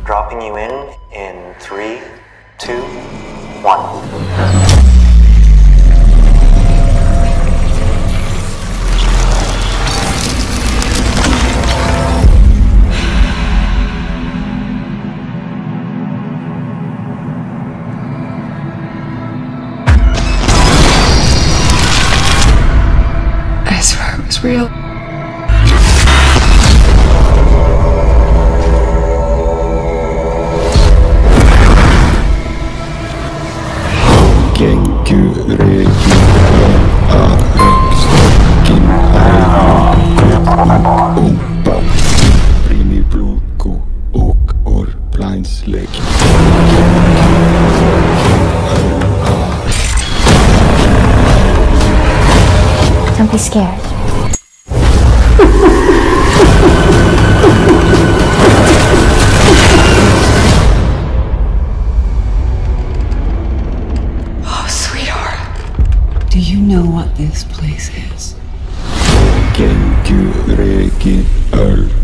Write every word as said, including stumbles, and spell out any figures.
Dropping you in in three, two, one. I swear it was real. Don't be scared. Oh, sweetheart. Do you know what this place is? Gengur rekið öll